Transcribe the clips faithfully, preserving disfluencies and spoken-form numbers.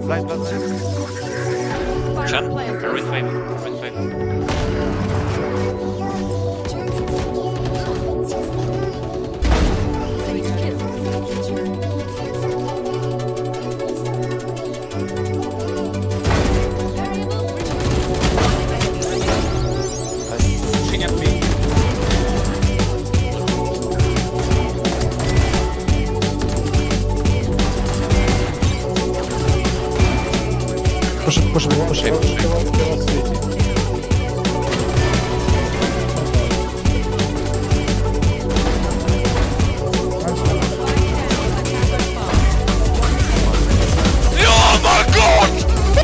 Light, light, light. Chen, red wave, red wave. Pushing at me. Push it, push it, push it, push it. Oh my god!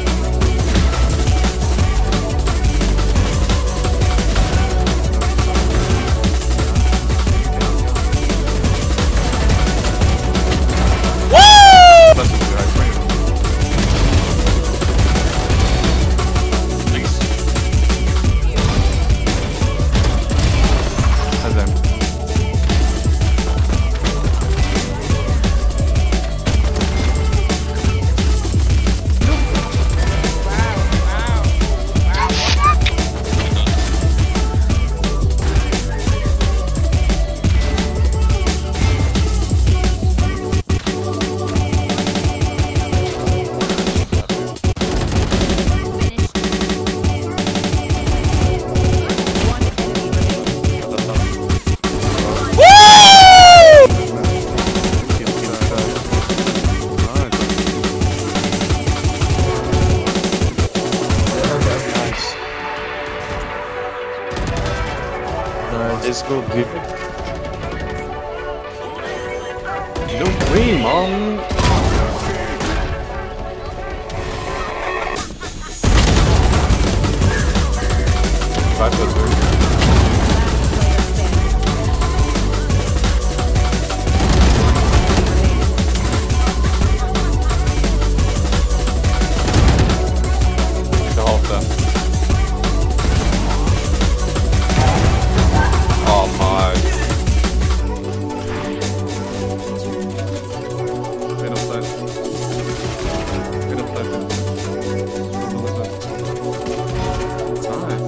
Let's go, dude. No way, man. Five plus three. The half there. Oh my. Wait outside. Wait outside. Time.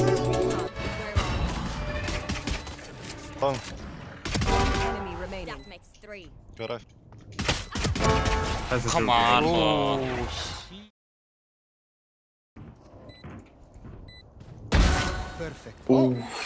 Long. Enemy remaining. That makes three. Got it. Come on, bro. Perfect. Oof.